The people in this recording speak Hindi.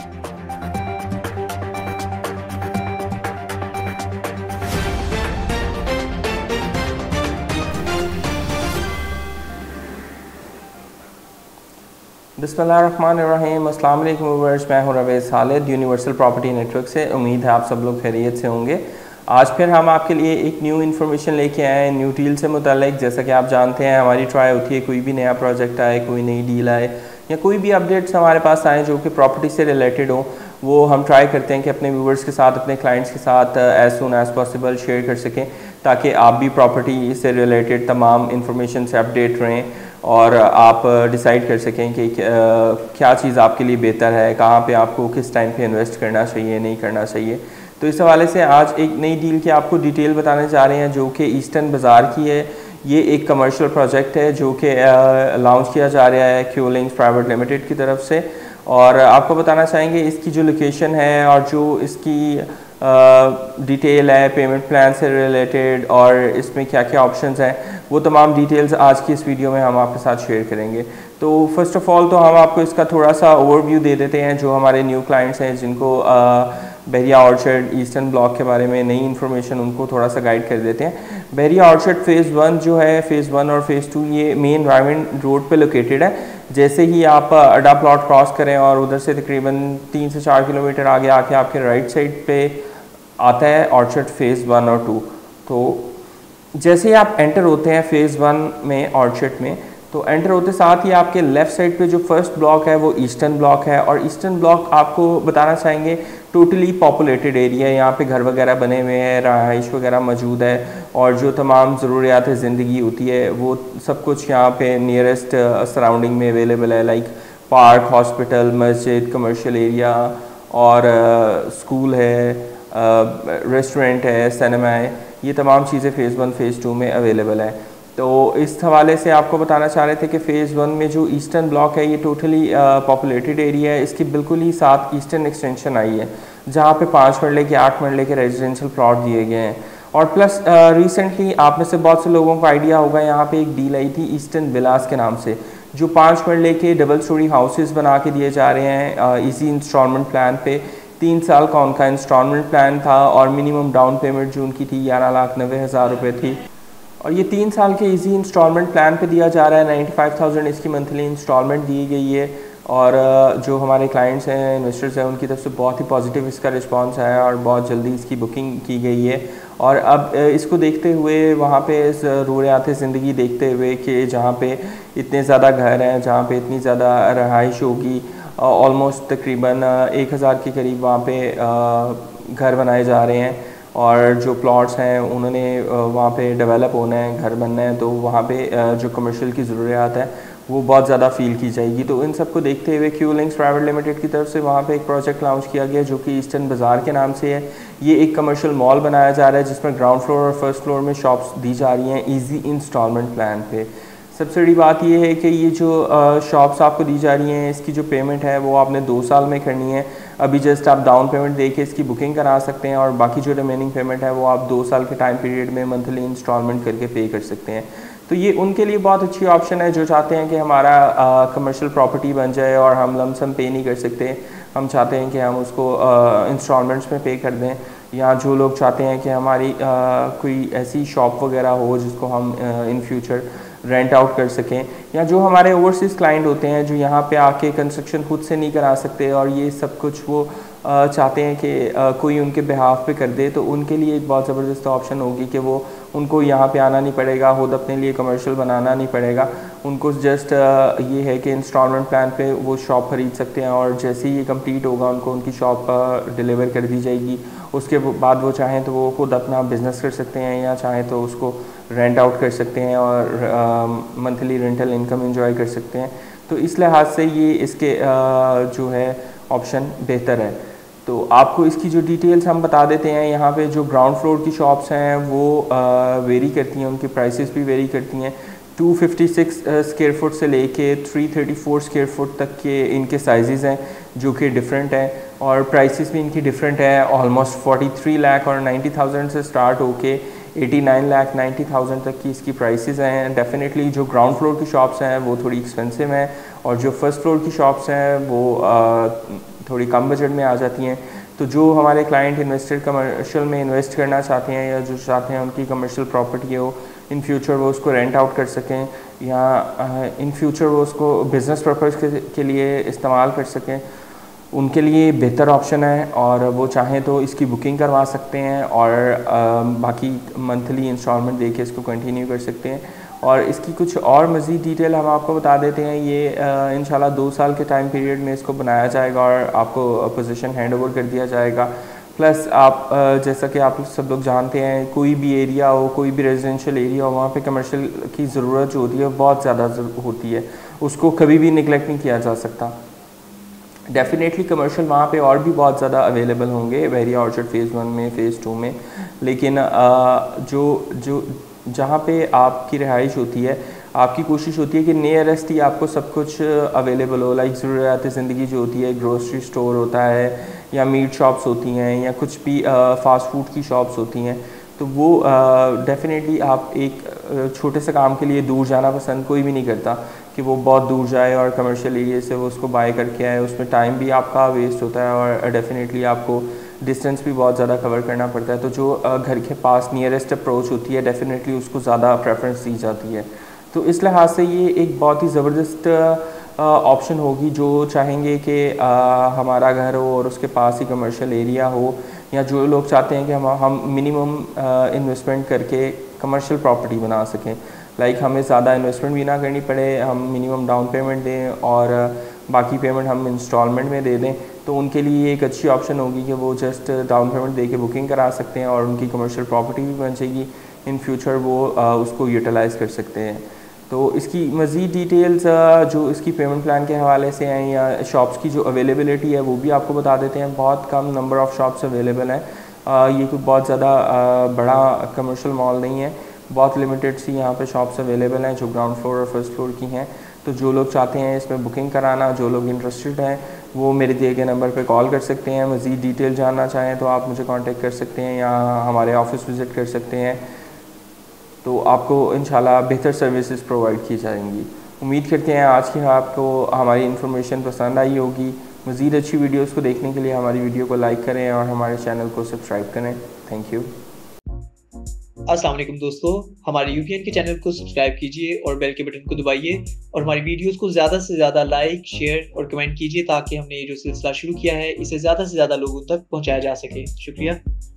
बिस्मिल्लाहिर्रहमानिर्रहीम। अस्सलाम वालेकुम व्यूअर्स, मैं हूं Ravez Khalid universal property network से। उम्मीद है आप सब लोग खैरियत से होंगे। आज फिर हम आपके लिए एक न्यू इन्फॉर्मेशन लेके आए हैं न्यू डील से मुतालिक। जैसा कि आप जानते हैं हमारी ट्राई होती है, कोई भी नया प्रोजेक्ट आए, कोई नई डील आए या कोई भी अपडेट्स हमारे पास आए जो कि प्रॉपर्टी से रिलेटेड हो, वो हम ट्राई करते हैं कि अपने व्यूवर्स के साथ, अपने क्लाइंट्स के साथ as soon as possible share कर सकें, ताकि आप भी प्रॉपर्टी से रिलेटेड तमाम इंफॉर्मेशन से अपडेट रहें और आप डिसाइड कर सकें कि क्या चीज़ आपके लिए बेहतर है, कहाँ पे आपको किस टाइम पे इन्वेस्ट करना चाहिए, नहीं करना चाहिए। तो इस हवाले से आज एक नई डील की आपको डिटेल बताने जा रहे हैं जो कि ईस्टर्न बाज़ार की है। ये एक कमर्शियल प्रोजेक्ट है जो कि लॉन्च किया जा रहा है क्यूलिंग्स प्राइवेट लिमिटेड की तरफ से, और आपको बताना चाहेंगे इसकी जो लोकेशन है और जो इसकी डिटेल है पेमेंट प्लान से रिलेटेड और इसमें क्या क्या ऑप्शंस हैं, वो तमाम डिटेल्स आज की इस वीडियो में हम आपके साथ शेयर करेंगे। तो फर्स्ट ऑफ़ ऑल तो हम आपको इसका थोड़ा सा ओवरव्यू दे देते हैं जो हमारे न्यू क्लाइंट्स हैं जिनको बहरिया ऑर्चर्ड ईस्टर्न ब्लॉक के बारे में नई इन्फॉर्मेशन, उनको थोड़ा सा गाइड कर देते हैं। बहरिया ऑर्चर्ड फ़ेज़ 1 जो है, फ़ेज़ 1 और फ़ेज़ 2 ये मेन राइविंड रोड पे लोकेटेड है। जैसे ही आप अड्डा प्लॉट क्रॉस करें और उधर से तकरीबन 3 से 4 किलोमीटर आगे आके आपके राइट साइड पे आता है ऑर्चर्ड फ़ेज़ 1 और 2। तो जैसे ही आप एंटर होते हैं फ़ेज़ 1 में ऑर्चर्ड में, तो एंटर होते साथ ही आपके लेफ़्ट साइड पे जो फर्स्ट ब्लॉक है वो ईस्टर्न ब्लॉक है। और ईस्टर्न ब्लॉक आपको बताना चाहेंगे टोटली पॉपुलेटेड एरिया है, यहाँ पे घर वगैरह बने हुए हैं, रहाइश वगैरह मौजूद है और जो तमाम ज़रूरियात ज़िंदगी होती है वो सब कुछ यहाँ पे नियरेस्ट सराउंडिंग में अवेलेबल है, लाइक पार्क, हॉस्पिटल, मस्जिद, कमर्शियल एरिया और स्कूल है, रेस्टोरेंट है, सिनेमा है। ये तमाम चीज़ें फ़ेज़ 1 फ़ेज़ 2 में अवेलेबल है। तो इस हवाले से आपको बताना चाह रहे थे कि फ़ेज़ 1 में जो ईस्टर्न ब्लॉक है ये टोटली पॉपुलेटेड एरिया है। इसकी बिल्कुल ही साथ ईस्टर्न एक्सटेंशन आई है जहाँ पे 5 मरले के 8 मरले के रेजिडेंशियल प्लॉट दिए गए हैं। और प्लस रिसेंटली आप में से बहुत से लोगों को आइडिया होगा, यहाँ पे एक डील आई थी ईस्टर्न विलास के नाम से, जो 5 मरले के डबल स्टोरी हाउसेस बना के दिए जा रहे हैं इसी इंस्टॉलमेंट प्लान पे। 3 साल का उनका इंस्टॉलमेंट प्लान था और मिनिमम डाउन पेमेंट जो उनकी थी 11,90,000 रुपये थी। और ये 3 साल के इजी इंस्टॉलमेंट प्लान पे दिया जा रहा है। 95,000 इसकी मंथली इंस्टॉलमेंट दी गई है और जो हमारे क्लाइंट्स हैं, इन्वेस्टर्स हैं, उनकी तरफ से बहुत ही पॉजिटिव इसका रिस्पांस आया और बहुत जल्दी इसकी बुकिंग की गई है। और अब इसको देखते हुए, वहाँ पे ज़रूरियात ज़िंदगी देखते हुए कि जहाँ पे इतने ज़्यादा घर हैं, जहाँ पे इतनी ज़्यादा रहाइश होगी, ऑलमोस्ट तकरीबन 1,000 के करीब वहाँ पे घर बनाए जा रहे हैं और जो प्लॉट्स हैं उन्होंने वहाँ पे डेवलप होना है, घर बनना है, तो वहाँ पे जो कमर्शियल की ज़रूरियात है वो बहुत ज़्यादा फील की जाएगी। तो इन सब को देखते हुए क्यूलिंग्स प्राइवेट लिमिटेड की तरफ से वहाँ पे एक प्रोजेक्ट लॉन्च किया गया जो कि ईस्टर्न बाज़ार के नाम से है। ये एक कमर्शियल मॉल बनाया जा रहा है जिसमें ग्राउंड फ्लोर और फर्स्ट फ्लोर में शॉप्स दी जा रही हैं ईजी इंस्टॉलमेंट प्लान पे। सबसे बड़ी बात यह है कि ये जो शॉप्स आपको दी जा रही हैं, इसकी जो पेमेंट है वो आपने 2 साल में करनी है। अभी जस्ट आप डाउन पेमेंट दे के इसकी बुकिंग करा सकते हैं और बाकी जो रिमेनिंग पेमेंट है वो आप 2 साल के टाइम पीरियड में मंथली इंस्टॉलमेंट करके पे कर सकते हैं। तो ये उनके लिए बहुत अच्छी ऑप्शन है जो चाहते हैं कि हमारा कमर्शियल प्रॉपर्टी बन जाए और हम लमसम पे नहीं कर सकते, हम चाहते हैं कि हम उसको इंस्टॉलमेंट्स में पे कर दें। या जो लोग चाहते हैं कि हमारी कोई ऐसी शॉप वगैरह हो जिसको हम इन फ्यूचर रेंट आउट कर सकें, या जो हमारे ओवरसीज़ क्लाइंट होते हैं जो यहाँ पे आके कंस्ट्रक्शन खुद से नहीं करा सकते और ये सब कुछ वो चाहते हैं कि कोई उनके बिहाफ पे कर दे, तो उनके लिए एक बहुत ज़बरदस्त ऑप्शन होगी कि वो उनको यहाँ पे आना नहीं पड़ेगा, खुद अपने लिए कमर्शियल बनाना नहीं पड़ेगा। उनको जस्ट ये है कि इंस्टॉलमेंट प्लान पे वो शॉप ख़रीद सकते हैं और जैसे ही ये कंप्लीट होगा उनको उनकी शॉप डिलीवर कर दी जाएगी। उसके बाद वो चाहें तो वो खुद अपना बिज़नेस कर सकते हैं या चाहें तो उसको रेंट आउट कर सकते हैं और मंथली रेंटल इनकम एंजॉय कर सकते हैं। तो इस लिहाज से ये इसके जो है ऑप्शन बेहतर है। तो आपको इसकी जो डिटेल्स हम बता देते हैं। यहाँ पे जो ग्राउंड फ्लोर की शॉप्स हैं वो वेरी करती हैं, उनकी प्राइसेस भी वेरी करती हैं। 256 स्क्वायर फुट से लेके 334 स्क्वायर फुट तक के इनके साइजेस हैं जो कि डिफरेंट हैं और प्राइसेस भी इनकी डिफरेंट है। ऑलमोस्ट 43 लाख और 90,000 से स्टार्ट होके 89 लाख 90,000 तक की इसकी प्राइसेस हैं। डेफिनेटली जो ग्राउंड फ्लोर की शॉप्स हैं वो थोड़ी एक्सपेंसिव हैं और जो फर्स्ट फ्लोर की शॉप्स हैं वो थोड़ी कम बजट में आ जाती हैं। तो जो हमारे क्लाइंट इन्वेस्टर कमर्शियल में इन्वेस्ट करना चाहते हैं या जो चाहते हैं उनकी कमर्शियल प्रॉपर्टी हो, इन फ्यूचर वो उसको रेंट आउट कर सकें या इन फ्यूचर वो उसको बिज़नेस पर्पज़ के लिए इस्तेमाल कर सकें, उनके लिए बेहतर ऑप्शन है। और वो चाहें तो इसकी बुकिंग करवा सकते हैं और बाकी मंथली इंस्टॉलमेंट दे के इसको कंटिन्यू कर सकते हैं। और इसकी कुछ और मज़ीद डिटेल हम आपको बता देते हैं। ये इंशाल्लाह 2 साल के टाइम पीरियड में इसको बनाया जाएगा और आपको पोजीशन हैंड ओवर कर दिया जाएगा। प्लस आप जैसा कि आप सब लोग जानते हैं, कोई भी एरिया हो, कोई भी रेजिडेंशियल एरिया हो, वहाँ पे कमर्शियल की ज़रूरत जो होती है बहुत ज़्यादा होती है, उसको कभी भी निगलेक्ट नहीं किया जा सकता। डेफिनेटली कमर्शियल वहाँ पे और भी बहुत ज़्यादा अवेलेबल होंगे बहरिया ऑर्चर्ड फ़ेज़ 1 में, फ़ेज़ 2 में, लेकिन जो जहाँ पे आपकी रिहाइश होती है, आपकी कोशिश होती है कि नियरेस्ट ही आपको सब कुछ अवेलेबल हो। लाइक ज़रूरियात ज़िंदगी जो होती है, ग्रोसरी स्टोर होता है या मीट शॉप्स होती हैं या कुछ भी फ़ास्ट फूड की शॉप्स होती हैं, तो वो डेफिनेटली आप एक छोटे से काम के लिए दूर जाना पसंद कोई भी नहीं करता कि वो बहुत दूर जाए और कमर्शियल एरिया से वो उसको बाय करके आए। उसमें टाइम भी आपका वेस्ट होता है और डेफिनेटली आपको डिस्टेंस भी बहुत ज़्यादा कवर करना पड़ता है। तो जो घर के पास नियरेस्ट अप्रोच होती है, डेफिनेटली उसको ज़्यादा प्रेफरेंस दी जाती है। तो इस लिहाज से ये एक बहुत ही ज़बरदस्त ऑप्शन होगी। जो चाहेंगे कि हमारा घर हो और उसके पास ही कमर्शियल एरिया हो, या जो लोग चाहते हैं कि हम मिनिमम इन्वेस्टमेंट करके कमर्शियल प्रॉपर्टी बना सकें, लाइक हमें ज़्यादा इन्वेस्टमेंट भी ना करनी पड़े, हम मिनिमम डाउन पेमेंट दें और बाकी पेमेंट हम इंस्टॉलमेंट में दे दें, तो उनके लिए एक अच्छी ऑप्शन होगी कि वो जस्ट डाउन पेमेंट दे के बुकिंग करा सकते हैं और उनकी कमर्शियल प्रॉपर्टी भी बन जाएगी। इन फ्यूचर वो उसको यूटिलाइज़ कर सकते हैं। तो इसकी मज़ीद डिटेल्स जो इसकी पेमेंट प्लान के हवाले से हैं या शॉप्स की जो अवेलेबिलिटी है वो भी आपको बता देते हैं। बहुत कम नंबर ऑफ़ शॉप्स अवेलेबल हैं। ये कोई बहुत ज़्यादा बड़ा कमर्शियल मॉल नहीं है, बहुत लिमिटेड सी यहाँ पे शॉप्स अवेलेबल हैं जो ग्राउंड फ्लोर और फर्स्ट फ्लोर की हैं। तो जो लोग चाहते हैं इसमें बुकिंग कराना, जो लोग इंटरेस्टेड हैं, वो मेरे दिए गए नंबर पे कॉल कर सकते हैं। मज़ीद डिटेल जानना चाहें तो आप मुझे कांटेक्ट कर सकते हैं या हमारे ऑफिस विज़िट कर सकते हैं। तो आपको इंशाल्लाह बेहतर सर्विसेज प्रोवाइड की जाएंगी। उम्मीद करते हैं आज की आपको हमारी इन्फॉर्मेशन पसंद आई होगी। मज़ीद अच्छी वीडियोज़ को देखने के लिए हमारी वीडियो को लाइक करें और हमारे चैनल को सब्सक्राइब करें। Thank you. अस्सलाम वालेकुम दोस्तों, हमारे UPN के चैनल को सब्सक्राइब कीजिए और बेल के बटन को दबाइए और हमारी वीडियोस को ज़्यादा से ज़्यादा लाइक, शेयर और कमेंट कीजिए ताकि हमने ये जो सिलसिला शुरू किया है इसे ज़्यादा से ज़्यादा लोगों तक पहुंचाया जा सके। शुक्रिया।